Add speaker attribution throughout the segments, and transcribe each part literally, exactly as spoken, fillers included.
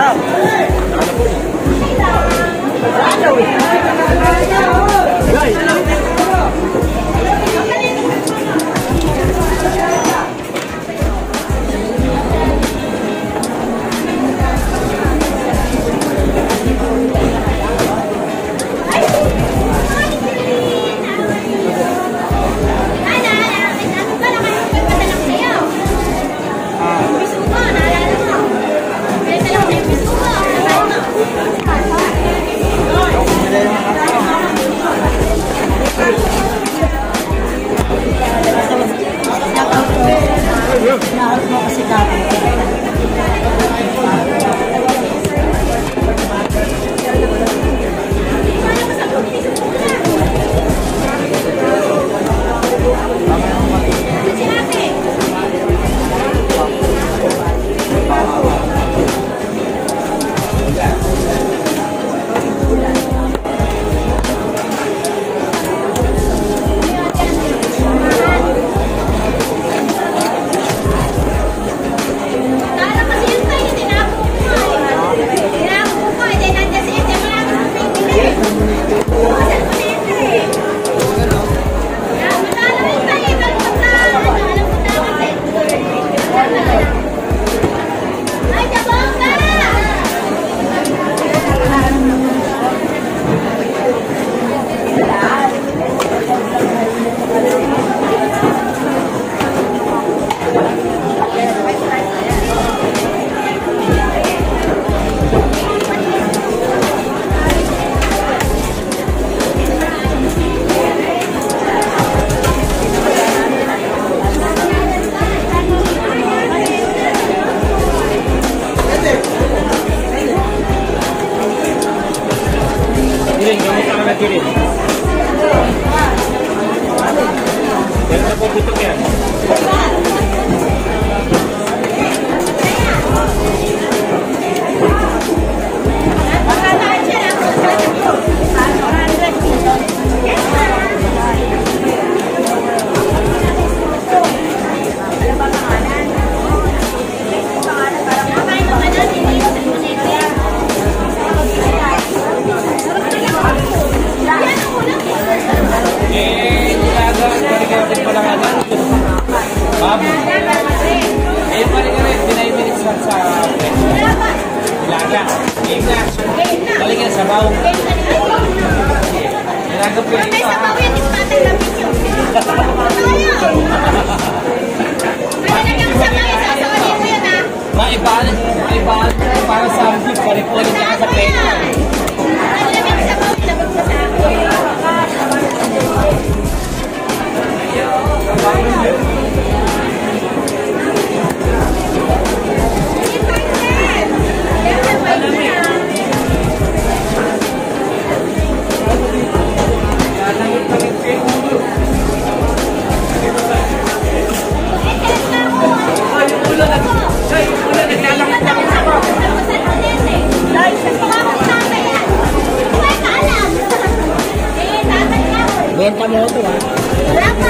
Speaker 1: Benta mo ito ha.
Speaker 2: Wala pa.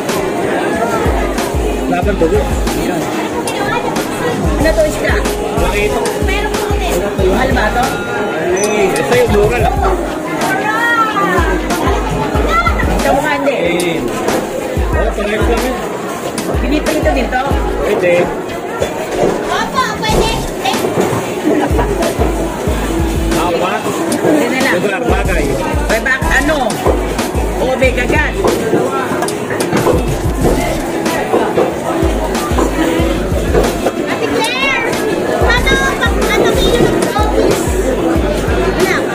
Speaker 1: Laban dugo. Yan.
Speaker 2: Ano to, isda?
Speaker 1: Laki ito.
Speaker 2: Meron po ulit.
Speaker 1: Mahal ba ito? Ay, ito yung mura lang.
Speaker 2: Ito mo nga hindi.
Speaker 1: Ay. Oh, pangayos lang yun.
Speaker 2: Pinipilito dito?
Speaker 1: Pwede.
Speaker 2: Opo, pwede.
Speaker 1: Awa.
Speaker 2: Hindi na lang.
Speaker 1: Lugar, bagay.
Speaker 2: May bak, ano? Obe kagat. Ate Claire! Paano pag ano kayo ng office? Wala ka?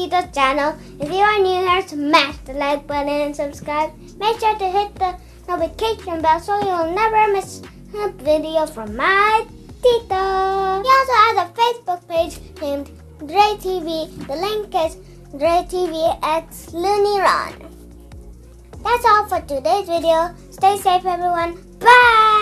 Speaker 3: Tito's channel. If you are new here, smash the like button and subscribe. Make sure to hit the notification bell so you'll never miss a video from my Tito. He also has a Facebook page named Dre T V. The link is Dre T V X Looney Ron. That's all for today's video. Stay safe, everyone. Bye!